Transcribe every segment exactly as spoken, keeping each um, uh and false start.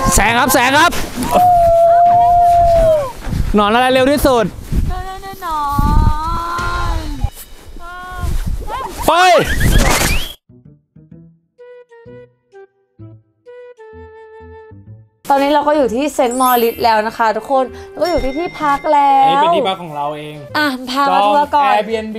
แสงครับแสงครับหนอนอะไรเร็วที่สุดหนอนไปตอนนี้เราก็อยู่ที่เซนต์มอริสแล้วนะคะทุกคนแล้วก็อยู่ที่ที่พักแล้วอันนี้เป็นที่พักของเราเองอ่ะพามาทัวร์ก่อน Airbnb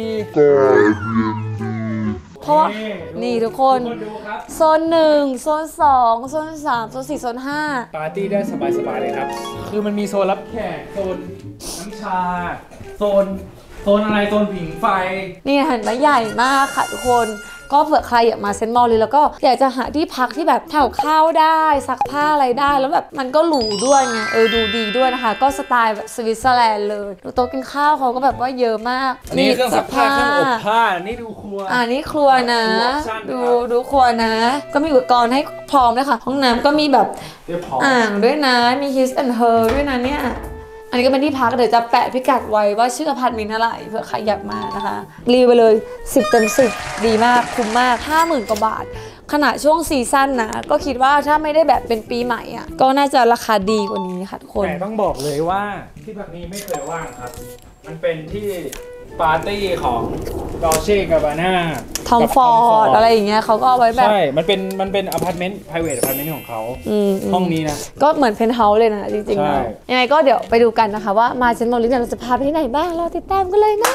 เพราะว่านี่ทุกคนโซนหนึ่งโซนสองโซนสามโซนสี่โซนห้าปาร์ตี้ได้สบายๆเลยครับคือมันมีโซนรับแขกโซนน้ำชาโซนโซนอะไรโซนผิงไฟนี่เห็นไหมใหญ่มากค่ะทุกคนก็เผื่อใครอยากมาเซนต์มอริสแล้วก็อยากจะหาที่พักที่แบบทำกับข้าวได้ซักผ้าอะไรได้แล้วแบบมันก็หรูด้วยไงเออดูดีด้วยนะคะก็สไตล์แบบสวิตเซอร์แลนด์เลยโต๊ะกินข้าวเขาก็แบบว่าเยอะมากนี่เครื่องซักผ้าเครื่องอบผ้านี่ดูครัวอ่านี่ครัวนะดูดูครัวนะก็มีอุปกรณ์ให้พร้อมเลยค่ะห้องน้ำก็มีแบบอ่างด้วยนะมี His and Her ด้วยนะเนี่ยอันนี้ก็เป็นที่พักเดี๋ยวจะแปะพิกัดไว้ว่าชื่ออพาร์ตเมนต์อะไรเผื่อใครอยากมานะคะรีวิวไปเลยสิบเต็มสิบดีมากคุ้มมาก ห้าหมื่น กว่าบาทขณะช่วงซีซั่นนะก็คิดว่าถ้าไม่ได้แบบเป็นปีใหม่อ่ะก็น่าจะราคาดีกว่านี้ค่ะทุกคนแต่ต้องบอกเลยว่าที่พักนี้ไม่เคยว่างครับมันเป็นที่ปาร์ตี้ของดอเช่กาบาน่าทอมฟอร์ดอะไรอย่างเงี้ยเขาก็เอาไว้แบบใช่มันเป็นมันเป็นอพาร์ตเมนต์ private อพาร์ตเมนต์ของเขาห้องนี้นะก็เหมือนเพนท์เฮาส์เลยนะจริงๆแล้วยังไงก็เดี๋ยวไปดูกันนะคะว่ามาเซนต์มอริสเราจะพาไปที่ไหนบ้างเราติดตามกันเลยนะ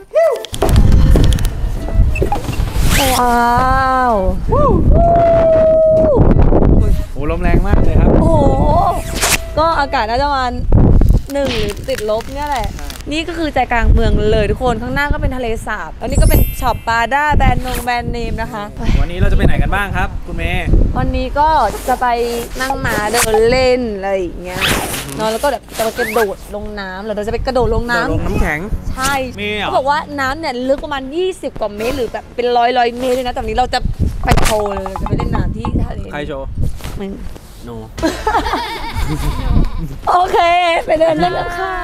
ว้าวโอ้ลมแรงมากเลยครับโอ้ก็อากาศน่าจะประมาณหนึ่งหรือติดลบเนี่ยแหละนี่ก็คือใจกลางเมืองเลยทุกคนข้างหน้าก็เป็นทะเลสาบแล้วนี่ก็เป็นช็อปปาด้าแบรนด์นงแบรนด์เนมนะคะวันนี้เราจะไปไหนกันบ้างครับคุณเมย์วันนี้ก็จะไปนั่งม้าเดินเล่นอะไรอย่างเงี้ยนอนแล้วก็แบบจะไปกระโดดลงน้ำหรือเราจะไปกระโดดลงน้ำลงน้ำแข็งใช่เขาบอกว่าน้ำเนี่ยลึกประมาณยี่สิบกว่าเมตรหรือแบบเป็นร้อยร้อยเมตรเลยนะแต่วันนี้เราจะไปโชว์เลยจะไปเล่นน้ำที่ทะเลใครโชว์มึงโนโอเคไปเดินเล่นแล้วค่ะ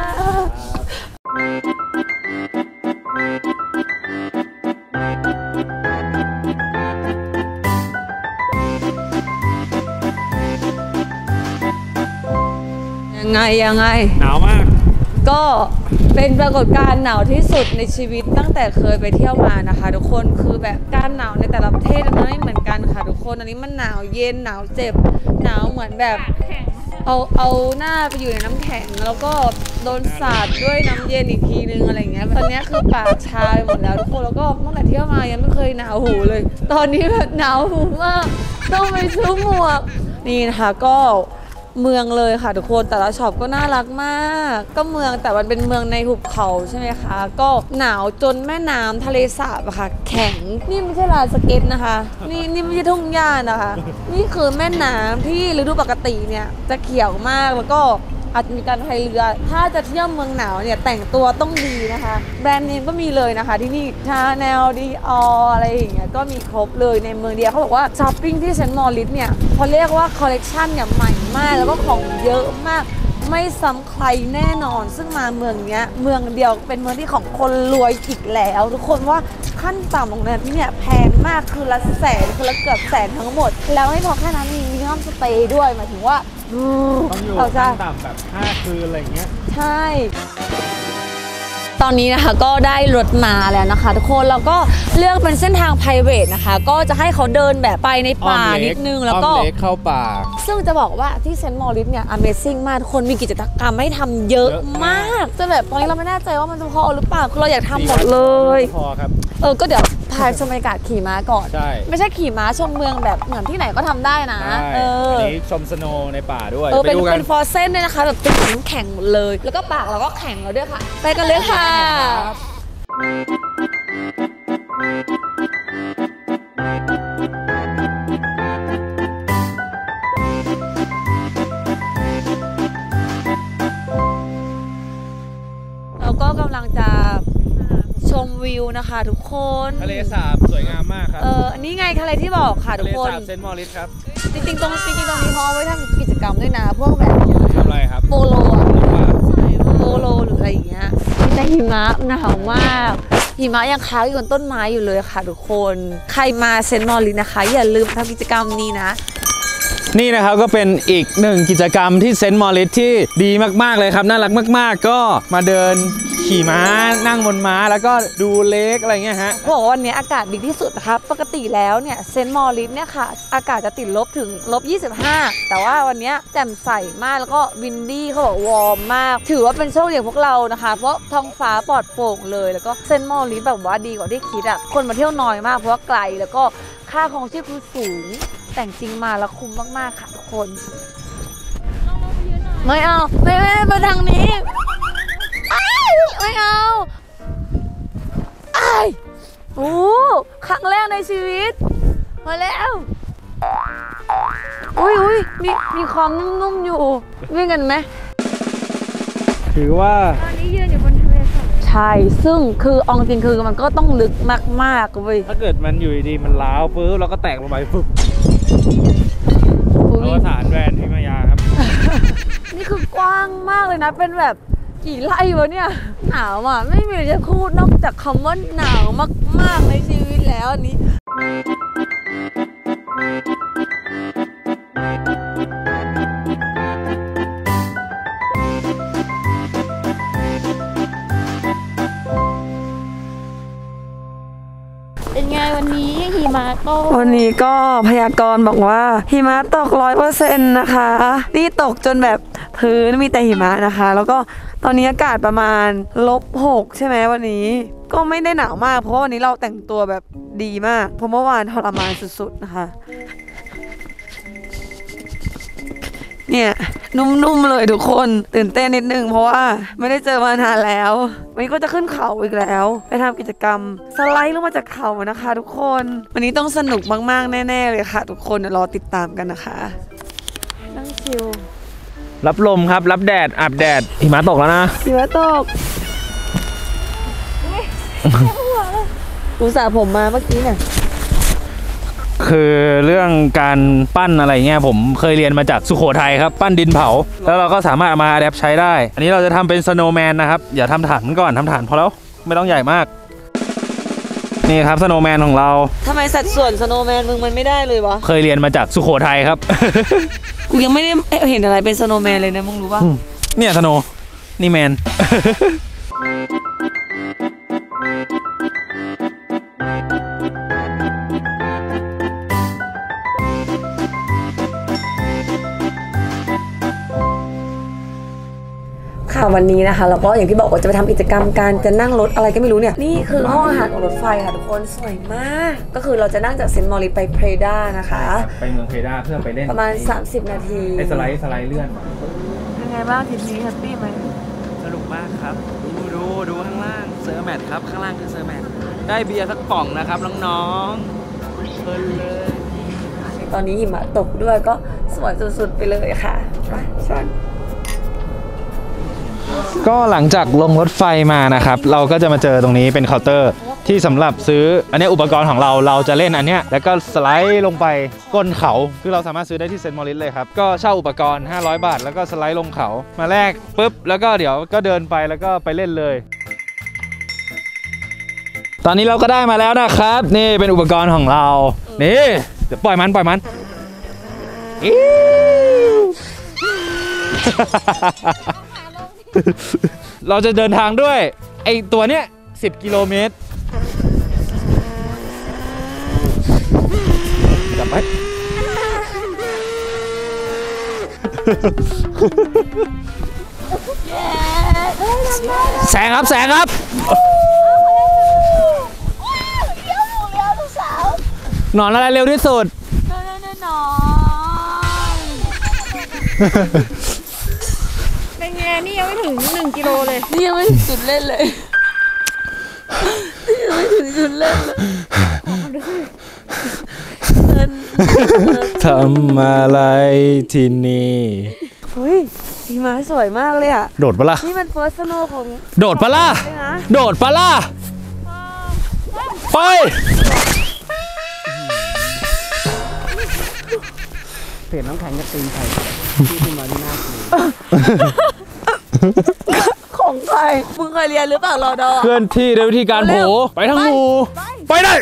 ยังไงยังไงหนาวมากก็เป็นปรากฏการณ์หนาวที่สุดในชีวิตตั้งแต่เคยไปเที่ยวมานะคะทุกคนคือแบบการหนาวในแต่ละประเทศมันไม่เหมือนกันค่ะทุกคนอันนี้มันหนาวเย็นหนาวเจ็บหนาวเหมือนแบบเอาเอาหน้าไปอยู่ในน้ำแข็งแล้วก็โดนสาดด้วยน้ำเย็นอีกทีนึงอะไรเงี้ยตอนนี้คือปากชาหมดแล้วทุกคนแล้วก็ตั้งแต่เที่ยวมายังไม่เคยหนาวหูเลยตอนนี้แบบหนาวหูมากต้องไปซื้อหมวกนี่นะคะก็เมืองเลยค่ะทุกคนแต่ละช็อปก็น่ารักมากก็เมืองแต่มันเป็นเมืองในหุบเขาใช่ไหมคะก็หนาวจนแม่น้ำทะเลสาบอะค่ะแข็งนี่ไม่ใช่ลานสเก็ตนะคะนี่นี่ไม่ใช่ทุ่งหญ้านะคะนี่คือแม่น้ำที่ฤดูปกติเนี่ยจะเขียวมากแล้วก็อาจจะมีการพายเรือถ้าจะเที่ยวเมืองหนาวเนี่ยแต่งตัวต้องดีนะคะแบรนด์เนมก็มีเลยนะคะที่นี่ชาแนลดีอออะไรอย่างเงี้ยก็มีครบเลยในเมืองเดียวเขาบอกว่าช้อปปิ้งที่เซนต์มอริสเนี่ยเขาเรียกว่าคอลเลกชันเนี่ยใหม่มากแล้วก็ของเยอะมากไม่ซ้ำใครแน่นอนซึ่งมาเมืองเนี้ยเมืองเดียวเป็นเมืองที่ของคนรวยอีกแล้วทุกคนว่าขั้นต่ำของเนี่ยที่เนี่ยแพงมากคือละแสนคือละเกือบแสนทั้งหมดแล้วไม่พอแค่นั้นมีมินิมัมสเตย์ด้วยหมายถึงว่าต้องอยู่ขั้นต่ำแบบห้าคืนอะไรเงี้ยใช่ตอนนี้นะคะก็ได้รถมาแล้วนะคะทุกคนเราก็เลือกเป็นเส้นทาง private นะคะก็จะให้เขาเดินแบบไปในป่านิดนึงแล้วก็เข้าป่าซึ่งจะบอกว่าที่เซนต์มอริสเนี่ย Amazing มากทุกคนมีกิจกรรมให้ทำเยอะมากจะแบบตอนนี้เราไม่แน่ใจว่ามันจะพอหรือเปล่าคือเราอยากทำหมดเลยพอครับเออก็เดี๋ยวพาชมบรรยากาศขี่ม้าก่อนใช่ไม่ใช่ขี่ม้าชมเมืองแบบเหมือนที่ไหนก็ทำได้นะเอออันนี้ชมสโนว์ในป่าด้วยเออเป็นเป็นฟอร์เซนด้วยนะคะแบบเป็นน้ำแข็งหมดเลยแล้วก็ปากเราก็แข็งแล้วด้วยค่ะไปกันเลยค่ะเราก็กำลังจะชมวิวนะคะทุกคนทะเลสาบสวยงามมากครับเออนี่ไงทะเลที่บอกค่ะทุกคนทะเลสาบเซนต์มอริสครับจริงๆตรงจริงๆตรงนี้เขาเอาไว้ทำกิจกรรมด้วยนะพวกแบบทำอะไรครับโปโลโปโลหรืออะไรอย่างเงี้ยแต่หิมะหนาวมากหิมะยังค้างอยู่บนต้นไม้อยู่เลยค่ะทุกคนใครมาเซนต์มอริสนะคะอย่าลืมทำกิจกรรมนี้นะนี่นะครับก็เป็นอีกหนึ่งกิจกรรมที่เซนต์มอริสที่ดีมากๆเลยครับน่ารักมากๆก็มาเดินขี่ม้านั่งบนม้าแล้วก็ดูเลคอะไรเงี้ยฮะบอกว่าวันนี้อากาศดีที่สุดนะครับปกติแล้วเนี่ยเซนต์มอริสเนี่ยค่ะอากาศจะติดลบถึงลบยี่สิบห้าแต่ว่าวันนี้แจ่มใสมากแล้วก็วินดี้เขาบอกวอร์มมากถือว่าเป็นโชคดีของพวกเรานะคะเพราะท้องฟ้าปลอดโปร่งเลยแล้วก็เซนต์มอริสแบบว่าดีกว่าที่คิดอ่ะคนมาเที่ยวน้อยมากเพราะว่าไกลแล้วก็ค่าครองชีพคือสูงแต่จริงมาแล้วคุ้มมากๆค่ะทุกคนไม่เอาไม่ไม่มาทางนี้ไม่เอาไอ้โอ้ครั้งแรกในชีวิตมาแล้วอุ้ยอุ้ยมีมีความนุ่มๆอยู่วิ่งกันไหมถือว่าตอนนี้ยืนอยู่บนทะเลสาบใช่ซึ่งคือองจริงคือมันก็ต้องลึกมากๆเว้ยถ้าเกิดมันอยู่ดีมันล้าวปุ๊บแล้วก็แตกลงไปปุ๊บอวสานแวนพิมายาครับนี่คือกว้างมากเลยนะเป็นแบบกี่ไร่วะเนี่ยหนาวอ่ะไม่มีอะไรจะพูดนอกจากคำว่าหนาวมากๆในชีวิตแล้วอันนี้เป็นไงวันนี้หิมะตกวันนี้ก็พยากรณ์บอกว่าหิมะตกร้อยเปอร์เซ็นต์นะคะนี่ตกจนแบบพื้นมีแต่หิมะนะคะแล้วก็ตอนนี้อากาศประมาณลบหกใช่ไหมวันนี้ก็ไม่ได้หนาวมากเพราะวันนี้เราแต่งตัวแบบดีมากเพราะเมื่อวานทรมานสุดๆนะคะเนี่ยนุ่มๆเลยทุกคนตื่นเต้นนิดนึงเพราะว่าไม่ได้เจอมานานแล้ววันนี้ก็จะขึ้นเขาอีกแล้วไปทำกิจกรรมสไลด์ลงมาจากเขานะคะทุกคนวันนี้ต้องสนุกมากๆแน่ๆเลยค่ะทุกคนรอติดตามกันนะคะนั่งชิลรับลมครับรับแดดอาบแดดหิมะตกแล้วนะหิมะตกอุตส่าห์ผมมาเมื่อกี้เนี่ยคือเรื่องการปั้นอะไรเงี้ยผมเคยเรียนมาจากสุโขทัยครับปั้นดินเผาแล้วเราก็สามารถมาอัดแอปใช้ได้อันนี้เราจะทำเป็นสโนว์แมนนะครับอย่าทำฐานก่อนทำฐานพอแล้วไม่ต้องใหญ่มากนี่ครับสโนว์แมนของเราทำไมสัดส่วนสโนว์แมนมึงมันไม่ได้เลยวะเคยเรียนมาจากสุโขทัยครับกูยังไม่ได้เห็นอะไรเป็นสโนว์แมนเลยนะมึงรู้ป่ะเนี่ยสโนว์นี่แมนค่ะวันนี้นะคะแล้วก็อย่างที่บอกว่าจะไปทำกิจกรรมการจะนั่งรถอะไรก็ไม่รู้เนี่ยนี่คือห้องอาหารของรถไฟค่ะทุกคนสวยมากก็คือเราจะนั่งจากเซนต์มอริสไปเพรดานะคะไปเมืองเพรดาเพื่อไปเล่นประมาณสามสิบนาทีไอ้สไลด์สไลด์เลื่อนเป็นไงบ้างทริปนี้แฮปปี้ไหมสนุกมากครับดูดูดูข้างล่างเซอร์แมทครับข้างล่างคือเซอร์แมทได้เบียร์สักป่องนะครับน้องๆเพลินเลยตอนนี้หิมะตกด้วยก็สวยสุดๆไปเลยค่ะไปชวนก็หลังจากลงรถไฟมานะครับเราก็จะมาเจอตรงนี้เป็นเคาน์เตอร์ที่สำหรับซื้ออันนี้อุปกรณ์ของเราเราจะเล่นอันเนี้ยแล้วก็สไลด์ลงไปก้นเขาคือเราสามารถซื้อได้ที่เซนต์มอริสเลยครับก็เช่าอุปกรณ์ห้าร้อยบาทแล้วก็สไลด์ลงเขามาแลกปุ๊บแล้วก็เดี๋ยวก็เดินไปแล้วก็ไปเล่นเลยตอนนี้เราก็ได้มาแล้วนะครับนี่เป็นอุปกรณ์ของเรานี่เดี๋ยวปล่อยมันปล่อยมันเราจะเดินทางด้วยไอตัวเนี้ยสิบกิโลเมตรจับไปแสงครับแสงครับหนอนอะไรเร็วที่สุดหนอนเป็นไงนี่ยังไม่ถึงหนึ่งกิโลเลยนี่ยังไม่ถึงจุดเล่นเลยนี่ยังไม่ถึงจุดเล่นเลยทำอะไรที่นี่เฮ้ยหิมะสวยมากเลยอ่ะโดดปะล่ะนี่มันเฟิร์สสโนว์ของโดดปะล่ะโดดปะล่ะไปเปลี่ยนน้ำแข็งกับตีนไข่ที่ขึ้นมาที่หน้าของใครมึงเคยเรียนหรือเปล่ารอดอเคลื่อนที่โดยวิธีการโผไปทั้งหมู่ไปได้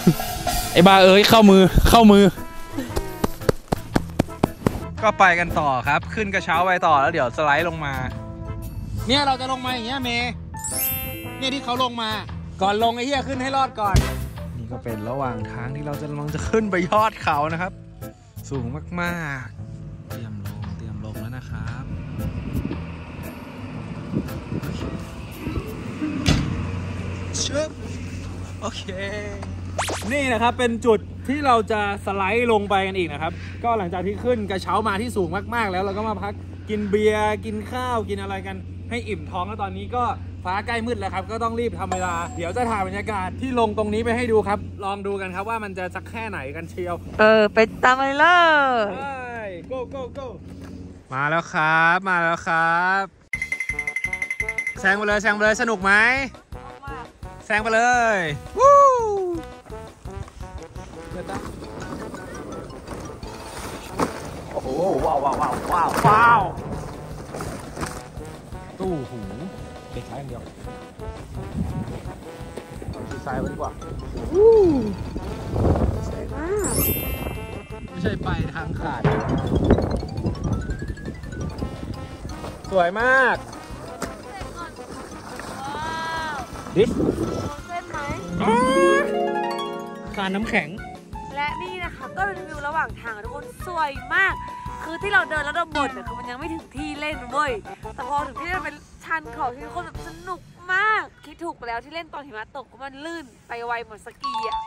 ไอ้บ้าเอ้ยเข้ามือเข้ามือก็ไปกันต่อครับขึ้นกระเช้าไปต่อแล้วเดี๋ยวสไลด์ลงมาเนี่ยเราจะลงมาอย่างเงี้ยเมย์เนี่ยที่เขาลงมาก่อนลงไอ้เหี้ยขึ้นให้รอดก่อนนี่ก็เป็นระหว่างทางที่เราจะกำลังจะขึ้นไปยอดเขานะครับสูงมากๆเตรียมลงเตรียมลงแล้วนะครับชึบโอเคนี่นะครับเป็นจุดที่เราจะสไลด์ลงไปกันอีกนะครับก็หลังจากที่ขึ้นกระเช้ามาที่สูงมากๆแล้วเราก็มาพักกินเบียร์กินข้าวกินอะไรกันให้อิ่มท้องแล้วตอนนี้ก็ฟ้าใกล้มืดแล้วครับก็ต้องรีบทำเวลาเดี๋ยวจะถ่ายบรรยากาศที่ลงตรงนี้ไปให้ดูครับลองดูกันครับว่ามันจะสักแค่ไหนกันเชียวเออไปตามไปเลยไป go go go มาแล้วครับมาแล้วครับแซงไปเลยแซงไปเลยสนุกไหมแซงไปเลยวู้โอ้โหว้าวว้าวว้าวว้าวว้าวตู้หูเด็กซ้ายอย่างเดียวดูซ้ายไว้ดีกว่าวู้สวยมากไม่ใช่ไปทางขาดสวยมากดิฟเส้นไหมคานน้ำแข็งและนี่นะคะก็เป็นวิวระหว่างทางทุกคนสวยมากคือที่เราเดินแล้วเราบ่นเนี่ยคือมันยังไม่ถึงที่เล่นเว้ยแต่พอถึงที่มันเป็นชันเขาที่ทุกคนแบบสนุกมากคิดถูกไปแล้วที่เล่นตอนหิมะตกเพราะมันลื่นไปไวเหมือนสกีอ่ะ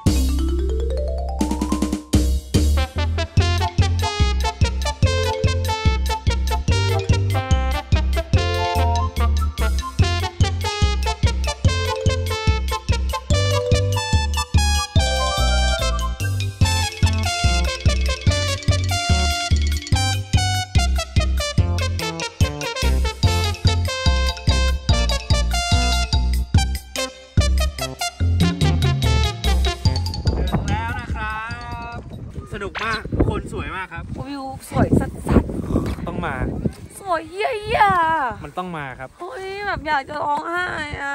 สนุกมากคนสวยมากครับวิวสวยสัสๆต้องมาสวยเยี่ยๆมันต้องมาครับเฮ้ยแบบอยากจะร้องไห้อ่ะ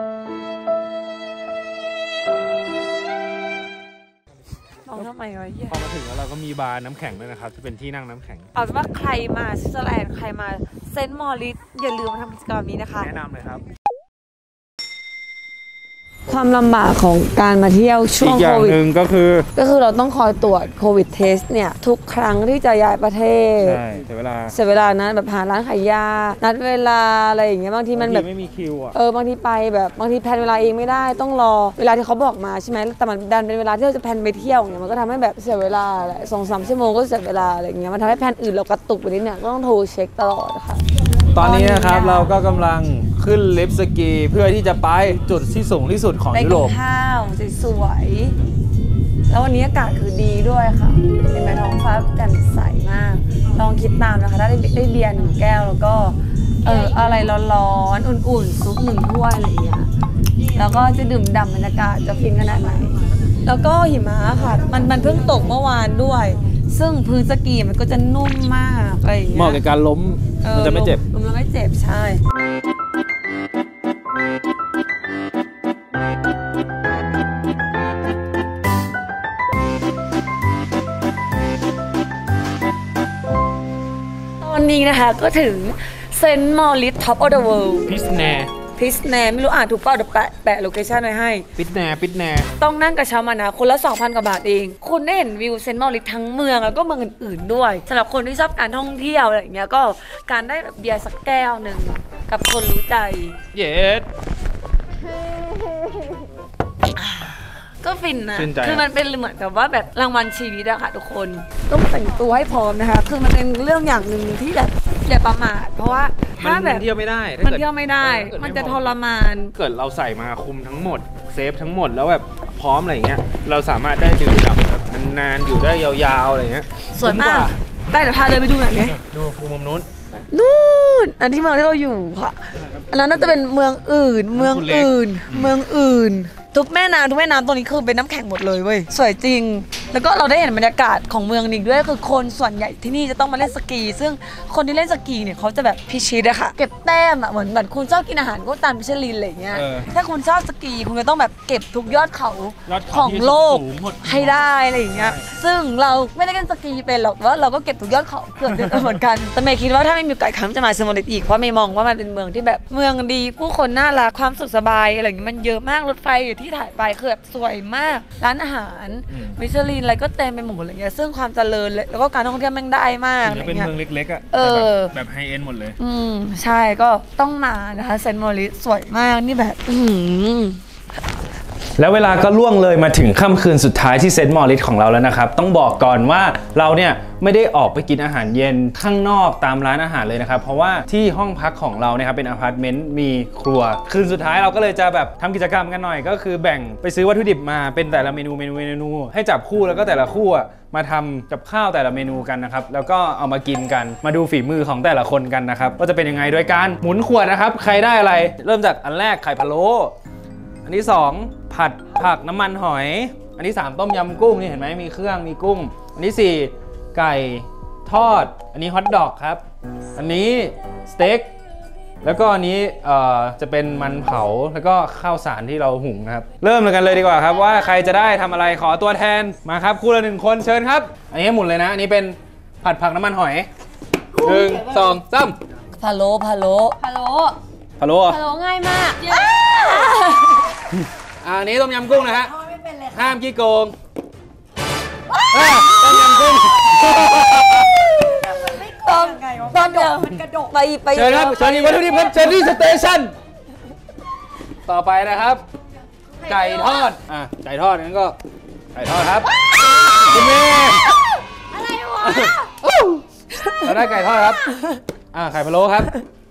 ร้องทำไมวะเยี่ยพอมาถึงแล้วเราก็มีบาร์น้ำแข็งด้วยนะครับที่เป็นที่นั่งน้ำแข็งเอาเป็นว่าใครมาสวิตเซอร์แลนด์ใครมาเซนต์มอริสอย่าลืมมาทำกิจกรรมนี้นะคะแนะนำเลยครับความลำบากของการมาเที่ยวช่วงโควิดก็คือก็คือเราต้องคอยตรวจโควิดเทสเนี่ยทุกครั้งที่จะย้ายประเทศใช่เสียเวลาเสียเวลานะแบบหาร้านขายยานัดเวลาอะไรอย่างเงี้ยบางทีมันแบบไม่มีคิวอ่ะเออบางทีไปแบบบางทีแพลนเวลาเองไม่ได้ต้องรอเวลาที่เขาบอกมาใช่ไหมแต่มันดันเป็นเวลาที่เราจะแพลนไปเที่ยวเนี่ยมันก็ทำให้แบบเสียเวลาแหละสองสามชั่วโมงก็เสียเวลาอะไรอย่างเงี้ยมันทำให้แพลนอื่นเรากระตุกไปนิดเนี่ยก็ต้องโทรเช็คตลอดค่ะตอนนี้นะครับเราก็กำลังขึ้นลิฟต์สกีเพื่อที่จะไปจุดที่สูงที่สุดของยุโรปไปกินข้าวสวยๆแล้ววันนี้อากาศคือดีด้วยค่ะเห็นไหมท้องฟ้าแจ่มใสมากลองคิดตามนะคะถ้าได้ได้เบียร์หนึ่งแก้วแล้วก็เอออะไรร้อนๆอุ่นๆซุปหนึ่งถ้วยอะไรอย่างเงี้ยแล้วก็จะดื่มด่ำบรรยากาศจะฟินขนาดไหนแล้วก็หิมะค่ะมันมันเพิ่งตกเมื่อวานด้วยซึ่งพื้นสกีมันก็จะนุ่มมากอะไรอย่างเงี้ยเหมาะกับการล้มมันจะไม่เจ็บล้มแล้วไม่เจ็บใช่ตอนนี้นะคะก็ถึงเซนต์มอริสท็อปออฟเดอะเวิลด์พิสแนพิสแนไม่รู้อ่านถูกเปล่าเดี๋ยวแปะแปะโลเคชั่นไว้ให้พิสแนพิสแนต้องนั่งกระเช้ามานะคนละ สองพัน กว่าบาทเองคุณได้เห็นวิวเซนต์มอริสทั้งเมืองแล้วก็เมืองอื่นๆด้วยสำหรับคนที่ชอบการท่องเที่ยวอะไรอย่างเงี้ยก็การได้แบบเบียร์สักแก้วหนึ่งกับคนรู้ใจเย็ดก็ฟินนะคือมันเป็นเหมือนกับว่าแบบรางวัลชีวิตอะค่ะทุกคนต้องแต่งตัวให้พร้อมนะคะคือมันเป็นเรื่องอย่างหนึ่งที่แบบอย่าประมาทเพราะว่าถ้าแบบเที่ยวไม่ได้มันเที่ยวไม่ได้มันจะทรมานเกิดเราใส่มาคุมทั้งหมดเซฟทั้งหมดแล้วแบบพร้อมอะไรเงี้ยเราสามารถได้ดื่มด่ำนานๆอยู่ได้ยาวๆอะไรเงี้ยสวยมากได้เดี๋ยวพาเดินไปดูหน่อยไหมดูมุมนู้นนู่นอันที่เมืองที่เราอยู่ค่ะอันนั้นน่าจะเป็นเมืองอื่นเมืองอื่นเมืองอื่นทุกแม่น้ำทุกแม่น้ำตรงนี้คือเป็นน้ำแข็งหมดเลยเว้ยสวยจริงแล้วก็เราได้เห็นบรรยากาศของเมืองนี้ด้วยคือคนส่วนใหญ่ที่นี่จะต้องมาเล่นสกี ซึ่งคนที่เล่นสกีเนี่ยเขาจะแบบพิชิตอะค่ะเก็บแต้มอะเหมือนแบบคุณชอบกินอาหารก็ตามมิชลินอะไรเงี้ยถ้าคุณชอบสกีคุณจะต้องแบบเก็บทุกยอดเขาของโลกให้ได้อะไรอย่างเงี้ยซึ่งเราไม่ได้เล่นสกีเป็นหรอกว่าเราก็เก็บทุกยอดเขาเกือบเหมือนกันแต่เมย์คิดว่าถ้าไม่มีโอกาสครั้งจะมาเซมอลิตอีกเพราะเมย์มองว่ามันเป็นเมืองที่แบบเมืองดีผู้คนน่ารักความสุขสบายอะไรอย่างเงี้ยมันเยอะมากรถไฟที่ถ่ายไปคือแบบสวยมากร้านอาหารมิชลินอะไรก็เต็มไปหมดอะไรเงี้ยซึ่งความเจริญแล้วก็การท่องเที่ยวแม่งได้มากอะไรเป็นเงี้ยเมืองเล็กๆอ่ะเออแบบไฮเอ็นหมดเลยอืมใช่ก็ต้องมานะคะเซนต์มอริสสวยมากนี่แบบอืมแล้วเวลาก็ล่วงเลยมาถึงค่ำคืนสุดท้ายที่เซนต์มอริสของเราแล้วนะครับต้องบอกก่อนว่าเราเนี่ยไม่ได้ออกไปกินอาหารเย็นข้างนอกตามร้านอาหารเลยนะครับเพราะว่าที่ห้องพักของเราเนี่ยครับเป็นอพาร์ตเมนต์มีครัวคืนสุดท้ายเราก็เลยจะแบบทำกิจกรรมกันหน่อยก็คือแบ่งไปซื้อวัตถุดิบมาเป็นแต่ละเมนูเมนูเมนูให้จับคู่แล้วก็แต่ละคู่มาทำกับข้าวแต่ละเมนูกันนะครับแล้วก็เอามากินกันมาดูฝีมือของแต่ละคนกันนะครับว่าจะเป็นยังไงโดยการหมุนขวดนะครับใครได้อะไรเริ่มจากอันแรกไข่พะโล้อันที่สองผัดผักน้ำมันหอยอันที่สามต้มยำกุ้งนี่เห็นไหมมีเครื่องมีกุ้งอันที่สี่ไก่ทอดอันนี้ฮอทดอกครับอันนี้สเต็กแล้วก็อันนี้เอ่อจะเป็นมันเผาแล้วก็ข้าวสารที่เราหุงนะครับเริ่มกันเลยดีกว่าครับว่าใครจะได้ทำอะไรขอตัวแทนมาครับคู่ละหนึ่งคนเชิญครับอันนี้หมุนเลยนะอันนี้เป็นผัดผักน้ำมันหอยหนึ่งสองสามพะโล้พะโล้พะโล้พะโล้ฮัลโหลง่ายมากอันนี้ต้มยำกุ้งนะฮะห้ามขี้โกงต้มยำกุ้งตอนตอนเดียวมันกระดกไปไปเชิญครับเชิญที่วัตถุดิบครับเชิญที่สเตชันต่อไปนะครับไก่ทอดอ่ะไก่ทอดงั้นก็ไก่ทอดครับคุณเมย์อะไรวะเราได้ไก่ทอดครับอ่ะไข่พะโล้ครับ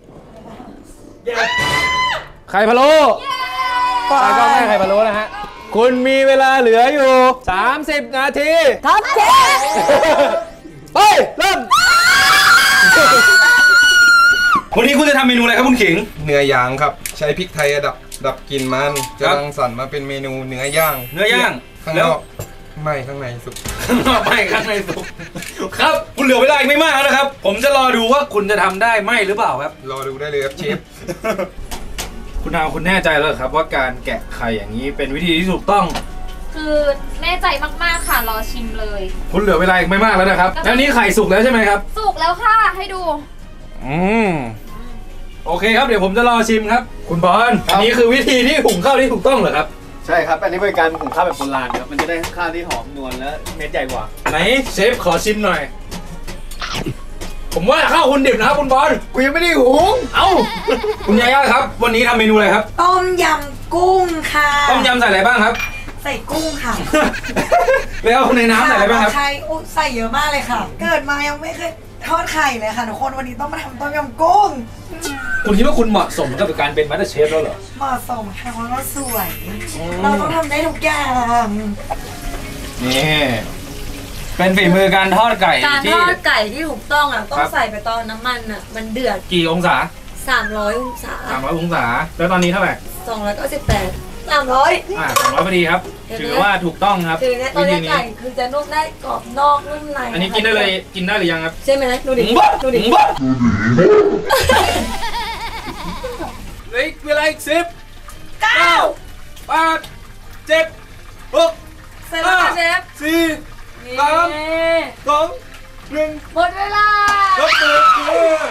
ไข่พะโล้ตากล้องได้ไข่พะโล้นะฮะคุณมีเวลาเหลืออยู่สามสิบนาทีครับเชฟไปเริ่มวันนี้คุณจะทำเมนูอะไรครับคุณขิงเนื้อย่างครับใช้พริกไทยดับดับกลิ่นมันจะรังสรรค์มาเป็นเมนูเนื้อย่างเนื้อย่างข้างนอกไม่ข้างในสุกข้างนอกไม่ข้างในสุกครับคุณเหลือเวลาอีกไม่มากแล้วนะครับผมจะรอดูว่าคุณจะทำได้ไหมหรือเปล่าครับรอดูได้เลยครับเชฟคุณนาวคุณแน่ใจแล้วครับว่าการแกะไข่อย่างนี้เป็นวิธีที่ถูกต้องคือแน่ใจมากๆค่ะรอชิมเลยคุณเหลือเวลาอีกไม่มากแล้วนะครับแล้วนี่ไข่สุกแล้วใช่ไหมครับสุกแล้วค่ะให้ดูอืมโอเคครับเดี๋ยวผมจะรอชิมครับคุณบอลอันนี้คือวิธีที่หุงข้าวที่ถูกต้องเหรอครับใช่ครับอันนี้เป็นการหุงข้าวแบบโบราณครับมันจะได้ข้าวที่หอมนวลและเม็ดใหญ่กว่าไหนเชฟขอชิมหน่อยผมว่าข้าวคุณดิบนะครับคุณบอลกูยังไม่ได้หุงเอ้าคุณยาย่าครับวันนี้ทำเมนูอะไรครับต้มยำกุ้งค่ะต้มยำใส่อะไรบ้างครับใส่กุ้งค่ะแล้วในน้ำใส่อะไรบ้างครับใช่อุ๊ยใส่เยอะมากเลยค่ะ เกิดมายังไม่เคยทอดไข่เลยค่ะทุกคนวันนี้ต้องมาทำต้มยำกุ้งคุณคิดว่าคุณเหมาะสมกับการเป็นมาสเตอร์เชฟแล้วเหรอเหมาะสมค่ะเพราะว่าสวย เราต้องทำได้ทุกอย่างนี่เป็นฝีมือการทอดไก่การทที่อดไก่ที่ถูกต้องอ่ะต้อครังบใส่ไปตอนน้ำมันอ่ะมันเดือดกี่องศาสามร้อยองศาสามร้อยองศาแล้วตอนนี้เท่าไหร่สองร้อยเก้าสิบแปด สามร้อยอ่าสามร้อยพอดีครับเดี๋ยวถือว่าถูกต้องครับคือเนี่ยตอนวินี้ธีนี้ไก่คือจะนุ่มได้กรอบนอกนุ่มในอันนี้กินได้เลยกินได้หรือยังครับใช่ไหมดูดิหมูบ้าดูดิหมูบ้าเหลือเวลาอีกสิบเก้าแปดเจ็ดหกเสร็จแล้วค่ะเชฟสี่นี่สามสองหนึ่งหมดเวลายกมือขึ้น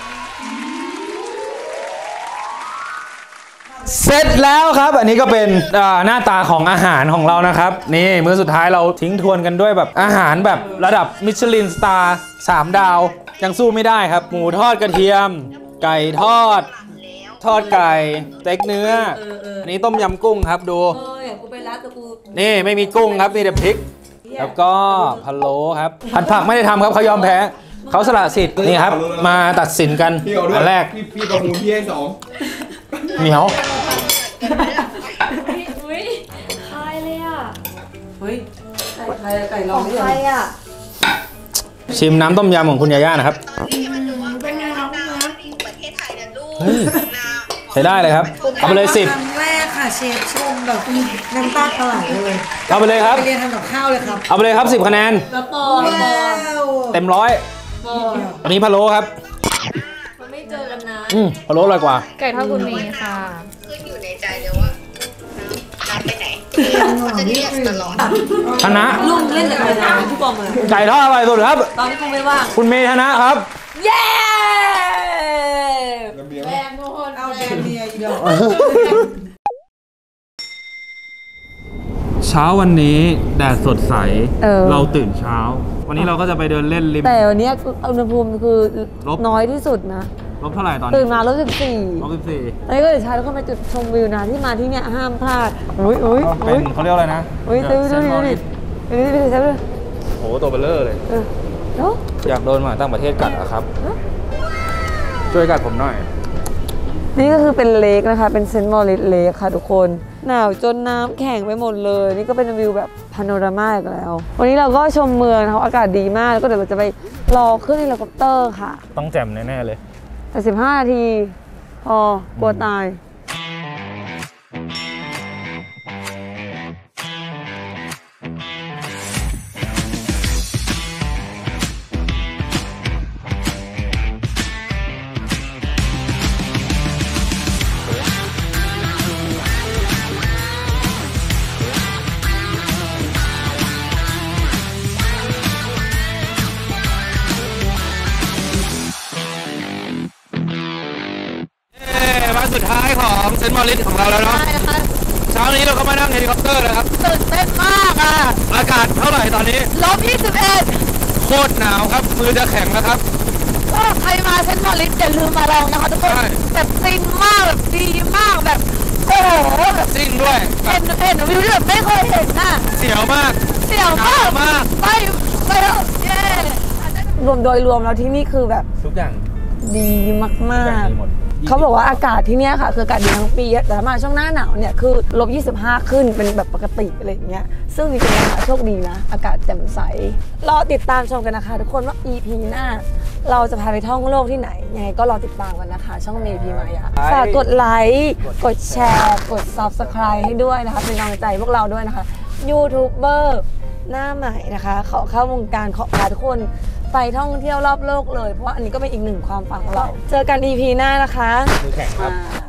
เสร็จแล้วครับอันนี้ก็เป็นหน้าตาของอาหารของเรานะครับนี่มื้อสุดท้ายเราทิ้งทวนกันด้วยแบบอาหารแบบระดับมิชลินสตาร์สามดาวยังสู้ไม่ได้ครับหมูทอดกระเทียม ไก่ทอด ทอดไก่สเต็กเนื้ออันนี้ต้มยำกุ้งครับดูเอออย่างกูไปรับแต่กูนี่ไม่มีกุ้งครับมีแต่พริก แล้วก็พะโล้ครับผัดผักไม่ได้ทำครับเขายอมแพ้เขาสละสิทธิ์นี่ครับมาตัดสินกันพี่เอาด้วยอันแรกพี่พี่ประมูลพี่ให้สองเหนียวอุ้ยคลายเลยอ่ะเฮ้ยไก่ไก่ไก่ลขออง งดิใครอ่ะชิมน้ำต้มยำของคุณยาย่านะครับเป็นไงน้องนะเฮ้ยใช้ได้เลยครับเอาไปเลยสิบครั้งแรกค่ะเชฟชมำแบบน้ำตาไหลเลยเอาไปเลยครับไปเรียนทำกับข้าวเลยครับเอาไปเลยครับสิบคะแนนแล้วปอว้าวเต็มร้อยปออันนี้พะโล้ครับมันไม่เจอกันนะอืมพะโล้อร่อยกว่าไก่ทอดคุณเมย์ค่ะชนะลุงเล่นแต่ไก่น้ำทุกกองเลยไก่ทอดอร่อยสุดครับตอนนี้คงไม่ว่างคุณเมย์ชนะครับเย้แรงทุกคนเอาแดงเมียอีดอกเช้าวันนี้แดดสดใสเออเราตื่นเช้า วันนี้เราก็จะไปเดินเล่นริมแต่วันนี้อุณหภูมิคือลบน้อยที่สุดนะลบเท่าไหร่ตอนนี้ตื่นมาลบสิบสี่ลบสิบสี่แล้วก็เดี๋ยวเช้าแล้วก็มาจุดชมวิวนะที่มาที่เนี่ยห้ามพลาด อุ้ยอุ้ยเป็อุ้นยเขาเรียกอะไรนะอุ้ยดูดูดูดิดูดิดูดิดูดิโอ้โหตัวเบลเลอร์เลยเออเนาะอยากโดนหมาต่างประเทศกัดอะครับ ช่วยกัดผมหน่อยนี่ก็คือเป็นเลคนะคะ เป็นเซนต์มอริสเลคค่ะทุกคน หนาวจนน้ำแข็งไปหมดเลย นี่ก็เป็นวิวแบบพาโนรามาอีกแล้ว วันนี้เราก็ชมเมืองนะคะอากาศดีมาก แล้วก็เดี๋ยวเราจะไปรอขึ้นเฮลิคอปเตอร์ค่ะต้องแจ่มแน่ๆเลยแต่สิบห้านาที พอกลัวตายวันสุดท้ายของเซนต์มอริสของเราแล้วเนาะเช้านี้เราก็มานั่งเฮลิคอปเตอร์นะครับตื่นเต้นมากอ่ะอากาศเท่าไหร่ตอนนี้ลบยี่สิบเอ็ดโคตรหนาวครับ มือจะแข็งแล้วครับก็ใครมาเซนต์มอริสอย่าลืมมาลองนะคะทุกคนใช่แบบฟินมากแบบดีมากแบบโอ้โหแบบซิ่งด้วยเห็นเห็นวิวที่แบบไม่เคยเห็นน่ะเสียวมากเสี่ยวมากมากไปไปเถอะเย้รวมโดยรวมแล้วที่นี่คือแบบทุกอย่างดีมากทุกอย่างดีหมดๆเขาบอกว่าอากาศที่เนี่ยค่ะคืออากาศดีทั้งปีแต่ถ้ามาช่วงหน้าหนาวเนี่ยคือลบยี่สิบห้าขึ้นเป็นแบบปกติอะไรอย่างเงี้ยซึ่งจริงๆนะคะโชคดีนะ อากาศแจ่มใสรอติดตามชมกันนะคะทุกคนว่า อี พี หน้า เราจะพาไปท่องโลกที่ไหนยังไงก็รอติดตามกันนะคะ ช่องเมพีมายาฝากกดไลค์กดแชร์กด ซับสไครบ์ ให้ด้วยนะคะเป็นกำลังใจพวกเราด้วยนะคะยูทูบเบอร์หน้าใหม่นะคะขอเข้าวงการขอพาทุกคนไปท่องเที่ยวรอบโลกเลยเพราะว่าอันนี้ก็เป็นอีกหนึ่งความฝันของเรา เจอกัน อี พี หน้านะคะมือแข็งครับอ่า